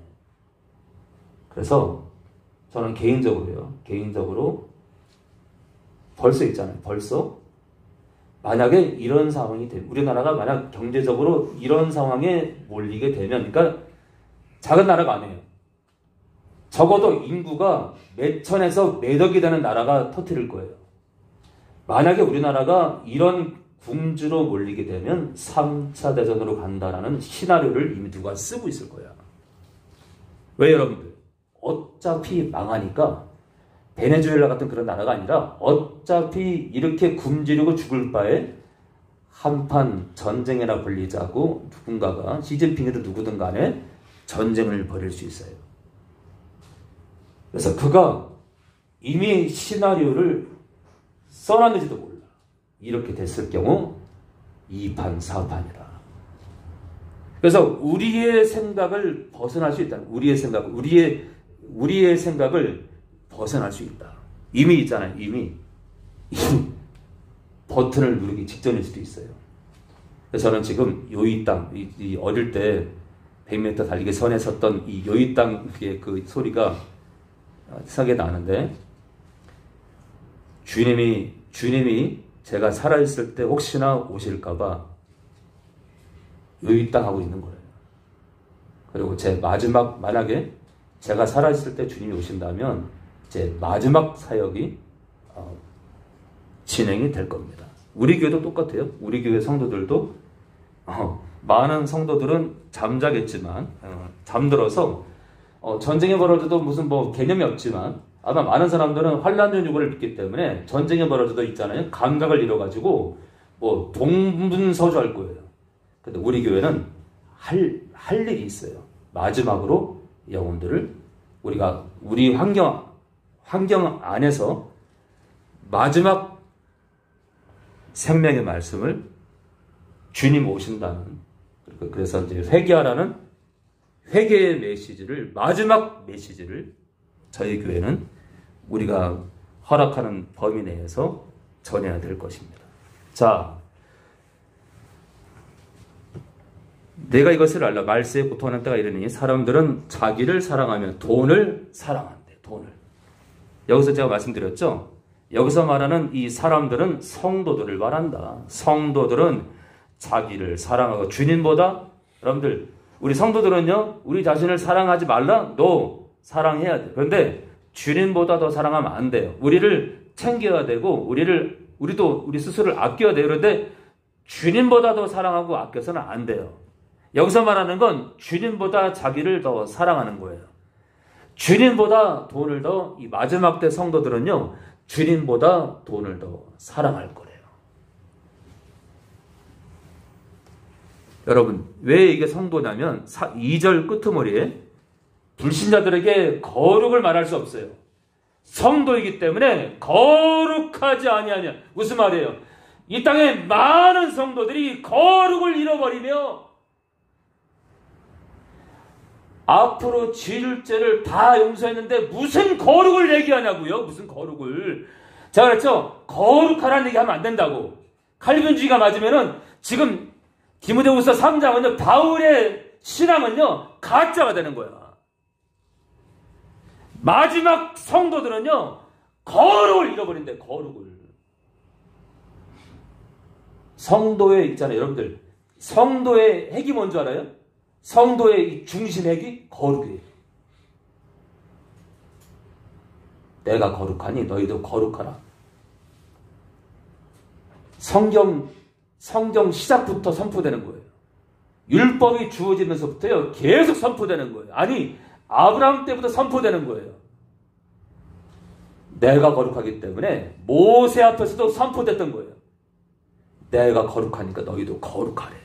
그래서 저는 개인적으로 벌써 있잖아요. 벌써 만약에 이런 상황이 되면 우리나라가 만약 경제적으로 이런 상황에 몰리게 되면 그러니까 작은 나라가 아니에요. 적어도 인구가 몇 천에서 몇 억이 되는 나라가 터뜨릴 거예요. 만약에 우리나라가 이런 궁지로 몰리게 되면 3차 대전으로 간다라는 시나리오를 이미 누가 쓰고 있을 거야. 왜 여러분들? 어차피 망하니까 베네수엘라 같은 그런 나라가 아니라 어차피 이렇게 굶주리고 죽을 바에 한판 전쟁이나 벌리자고 누군가가 시진핑이든 누구든 간에 전쟁을 벌일 수 있어요. 그래서 그가 이미 시나리오를 써놨는지도 몰라. 이렇게 됐을 경우 2판 4판이다. 그래서 우리의 생각을 벗어날 수 있다. 우리의 생각을 벗어날 수 있다. 이미 있잖아요. 이미 버튼을 누르기 직전일 수도 있어요. 그래서 저는 지금 요이 땅, 이 어릴 때 100m 달리기 선에 섰던 이 요이 땅의 그 소리가 생각이 나는데, 주님이 제가 살아있을 때 혹시나 오실까봐 요이 땅 하고 있는 거예요. 그리고 제 마지막, 만약에 제가 살아있을 때 주님이 오신다면 제 마지막 사역이 진행이 될 겁니다. 우리 교회도 똑같아요. 우리 교회 성도들도 많은 성도들은 잠자겠지만 잠들어서 전쟁이 벌어져도 무슨 뭐 개념이 없지만 아마 많은 사람들은 환란전 유고를 믿기 때문에 전쟁이 벌어져도 있잖아요. 감각을 잃어가지고 뭐 동분서주할 거예요. 근데 우리 교회는 할 일이 있어요. 마지막으로 영혼들을 우리가 우리 환경 안에서 마지막 생명의 말씀을 주님 오신다는, 그래서 이제 회개하라는 회개의 메시지를, 마지막 메시지를 저희 교회는 우리가 허락하는 범위 내에서 전해야 될 것입니다. 자, 내가 이것을 알라. 말세에 고통하는 때가 이르니 사람들은 자기를 사랑하며 돈을 사랑한대. 돈을. 여기서 제가 말씀드렸죠. 여기서 말하는 이 사람들은 성도들을 말한다. 성도들은 자기를 사랑하고 주님보다, 여러분들 우리 성도들은요, 우리 자신을 사랑하지 말라? 너 사랑해야 돼. 그런데 주님보다 더 사랑하면 안 돼요. 우리를 챙겨야 되고 우리도 우리 스스로를 아껴야 돼요. 그런데 주님보다 더 사랑하고 아껴서는 안 돼요. 여기서 말하는 건 주님보다 자기를 더 사랑하는 거예요. 주님보다 돈을 더, 이 마지막 때 성도들은요, 주님보다 돈을 더 사랑할 거래요. 여러분, 왜 이게 성도냐면 2절 끄트머리에 불신자들에게 거룩을 말할 수 없어요. 성도이기 때문에 거룩하지 아니하냐. 무슨 말이에요? 이 땅에 많은 성도들이 거룩을 잃어버리며 앞으로 지을 죄를 다 용서했는데 무슨 거룩을 얘기하냐고요? 무슨 거룩을. 제가 그랬죠? 거룩하라는 얘기하면 안 된다고. 칼빈주의가 맞으면은 지금 디모데후서 3장은요, 바울의 신앙은요, 가짜가 되는 거야. 마지막 성도들은요, 거룩을 잃어버린대. 거룩을. 성도의 있잖아요, 여러분들. 성도의 핵이 뭔 줄 알아요? 성도의 중심 핵이 거룩이에요. 내가 거룩하니 너희도 거룩하라. 성경 시작부터 선포되는 거예요. 율법이 주어지면서부터요, 계속 선포되는 거예요. 아니, 아브라함 때부터 선포되는 거예요. 내가 거룩하기 때문에 모세 앞에서도 선포됐던 거예요. 내가 거룩하니까 너희도 거룩하래.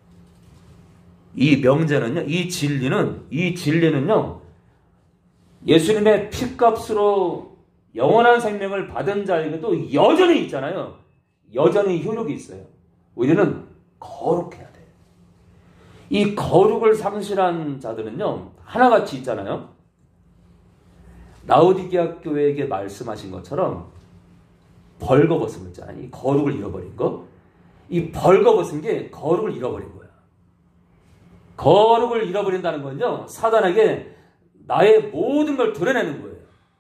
이 명제는요, 이 진리는요, 예수님의 피값으로 영원한 생명을 받은 자에게도 여전히 있잖아요. 여전히 효력이 있어요. 우리는 거룩해야 돼. 이 거룩을 상실한 자들은요, 하나같이 있잖아요. 라오디게아 교회에게 말씀하신 것처럼 벌거벗음 있잖아요. 이 거룩을 잃어버린 거. 이 벌거벗은 게 거룩을 잃어버린 거야. 거룩을 잃어버린다는 건요, 사단에게 나의 모든 걸 드러내는 거예요.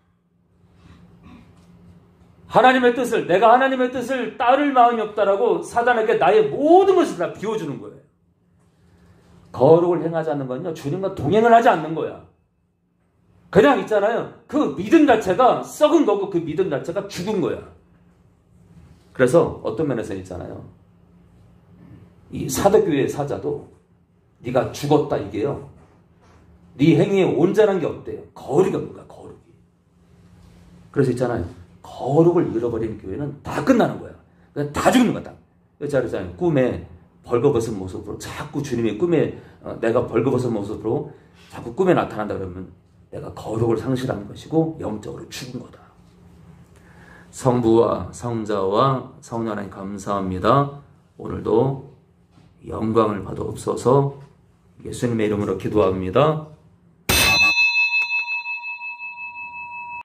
내가 하나님의 뜻을 따를 마음이 없다라고 사단에게 나의 모든 것을 다 비워주는 거예요. 거룩을 행하지 않는 건요, 주님과 동행을 하지 않는 거야. 그냥 있잖아요. 그 믿음 자체가 썩은 거고 그 믿음 자체가 죽은 거야. 그래서 어떤 면에서 있잖아요. 이 사도교회의 사자도 네가 죽었다 이게요. 네 행위에 온전한 게 없대요. 거룩이 없는 거야. 거룩이. 그래서 있잖아요. 거룩을 잃어버린 교회는 다 끝나는 거야. 그냥 다 죽는 거다. 그렇잖아요. 꿈에 벌거벗은 모습으로 자꾸 주님의 꿈에 내가 벌거벗은 모습으로 자꾸 꿈에 나타난다 그러면 내가 거룩을 상실한 것이고 영적으로 죽은 거다. 성부와 성자와 성령 하나님 감사합니다. 오늘도 영광을 받아옵소서. 예수님의 이름으로 기도합니다.